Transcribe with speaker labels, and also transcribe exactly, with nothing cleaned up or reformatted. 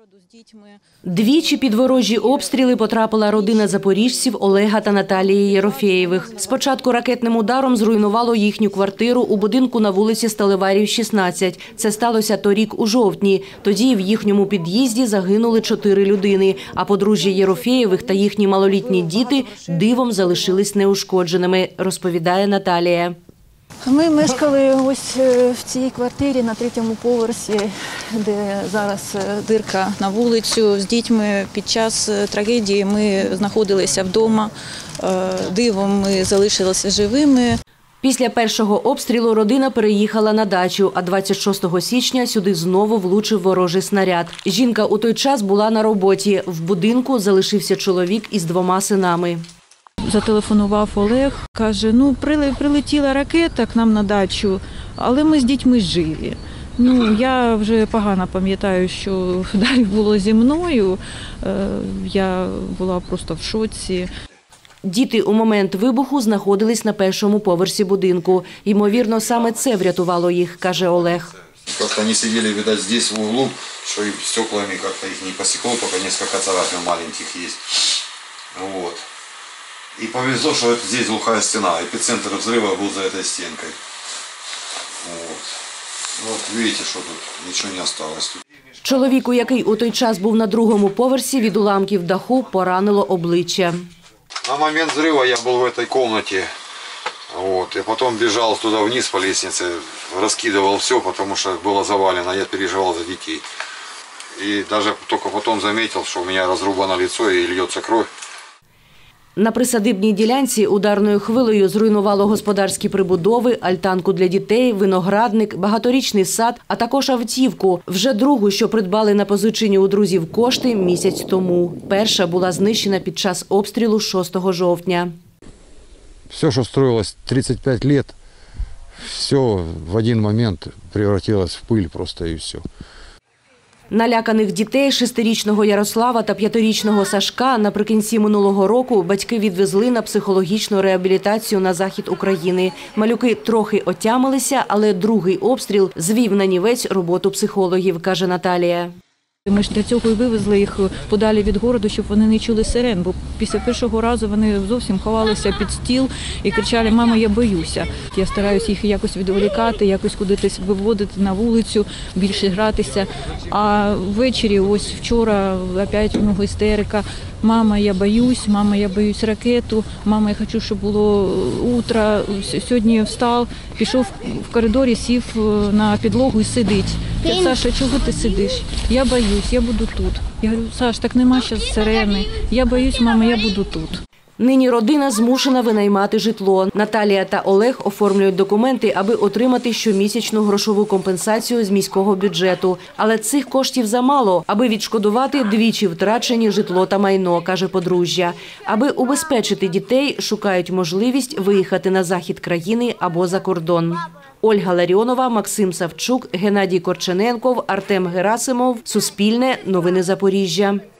Speaker 1: Двічі під ворожі обстріли потрапила родина запоріжців Олега та Наталії Єрофєєвих. Спочатку ракетним ударом зруйнувало їхню квартиру у будинку на вулиці Сталеварів, шістнадцять. Це сталося торік у жовтні. Тоді в їхньому під'їзді загинули чотири людини, а подружжя Єрофєєвих та їхні малолітні діти дивом залишились неушкодженими, розповідає Наталія.
Speaker 2: Ми мешкали ось в цій квартирі на третьому поверсі, де зараз дирка на вулицю. З дітьми під час трагедії ми знаходилися вдома, дивом ми залишилися живими.
Speaker 1: Після першого обстрілу родина переїхала на дачу, а двадцять шостого січня сюди знову влучив ворожий снаряд. Жінка у той час була на роботі. В будинку залишився чоловік із двома синами.
Speaker 2: Зателефонував Олег, каже, ну прилетіла ракета к нам на дачу, але ми з дітьми живі. Ну, я вже погано пам'ятаю, що далі було зі мною, я була просто в шоці.
Speaker 1: Діти у момент вибуху знаходились на першому поверсі будинку. Ймовірно, саме це врятувало їх, каже Олег.
Speaker 3: Як вони сиділи, видать, здесь в углу, що і стеклами як-то їх не посекло, тільки кілька царапин маленьких є. Вот. И повезло, что здесь глухая стена. Эпицентр взрыва был за этой стенкой. Вот. Вот видите, что тут ничего не осталось.
Speaker 1: Чоловіку, який у той час був на другому поверсі, від уламків даху поранило обличчя.
Speaker 3: На момент взрыва я был в этой комнате. Вот. И потом бежал туда вниз по лестнице, раскидывал все, потому что было завалено. Я переживал за детей. И даже только потом заметил, что у меня разрубано лицо и льется кровь.
Speaker 1: На присадибній ділянці ударною хвилею зруйнувало господарські прибудови, альтанку для дітей, виноградник, багаторічний сад, а також автівку. Вже другу, що придбали на позичені у друзів кошти місяць тому. Перша була знищена під час обстрілу шостого жовтня.
Speaker 4: Все, що строїлось тридцять п'ять років, все в один момент превратилось в пиль просто і все.
Speaker 1: Наляканих дітей шестирічного Ярослава та п'ятирічного Сашка наприкінці минулого року батьки відвезли на психологічну реабілітацію на захід України. Малюки трохи отямилися, але другий обстріл звів нанівець роботу психологів, каже Наталія.
Speaker 2: Ми ж для цього і вивезли їх подалі від городу, щоб вони не чули сирен, бо після першого разу вони зовсім ховалися під стіл і кричали: «Мама, я боюся». Я стараюся їх якось відволікати, якось кудись виводити на вулицю, більше гратися. А ввечері, ось вчора, опять у нього істерика: «Мама, я боюсь, мама, я боюсь ракету, мама, я хочу, щоб було утро». Сьогодні встав, пішов в коридорі, сів на підлогу і сидить. «Саша, чого ти сидиш? Я боюсь, я буду тут». Я говорю: «Саш, так нема зараз сирени. Я боюсь, мама, я буду тут».
Speaker 1: Нині родина змушена винаймати житло. Наталія та Олег оформлюють документи, аби отримати щомісячну грошову компенсацію з міського бюджету. Але цих коштів замало, аби відшкодувати двічі втрачені житло та майно, каже подружжя. Аби убезпечити дітей, шукають можливість виїхати на захід країни або за кордон. Ольга Ларіонова, Максим Савчук, Геннадій Корчененков, Артем Герасимов. Суспільне. Новини Запоріжжя.